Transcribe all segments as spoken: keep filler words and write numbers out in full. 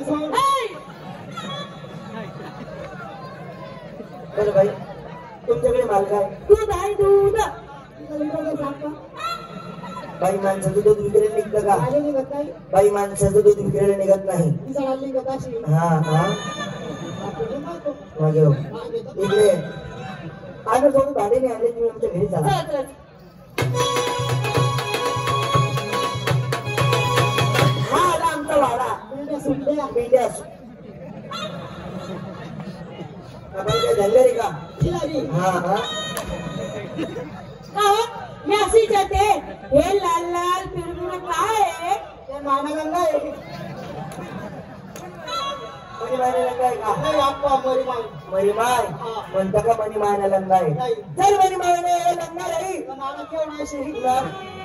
बरं बाई तुमच्याकडे माल काय? दूध आहे दूध. बाई माणसाचं दूध विक्रीला निघतं का? बाई माणसाचं दूध विक्रीला निघत नाही. हा हा मग इकडे आम्ही सोडून भाडे नाही आले तुम्ही आमच्या घरी चला. हा आला आमचा वाडा मेंढ्या धनगरी का? हा हा मी अशी जाते. हे लाल लाल पिरपिर काय आहे? ते मानगंगा आहे. मणिमायला लंगा आहे का? मणिमाय म्हणता का मणिमायला लंगा आहे? जर मणिमायला लंगा नाही तुला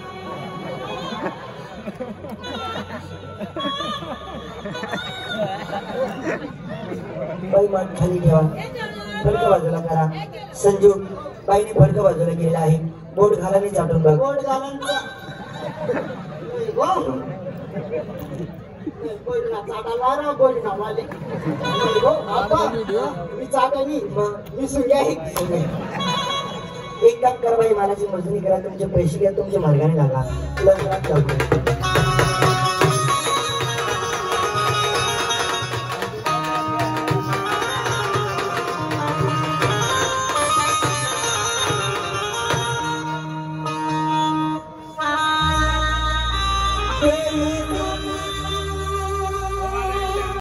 बाई मान खाली ठेवा. फडक बाजूला करा. संजू बाईने फडक बाजूला केला आहे. बोट घालाने चाटून बघ. बोट घालांचा एक काम करा बाई मानाची मजुरी करा. तुमचे पैसे घ्या तुमच्या मार्गाने लागा.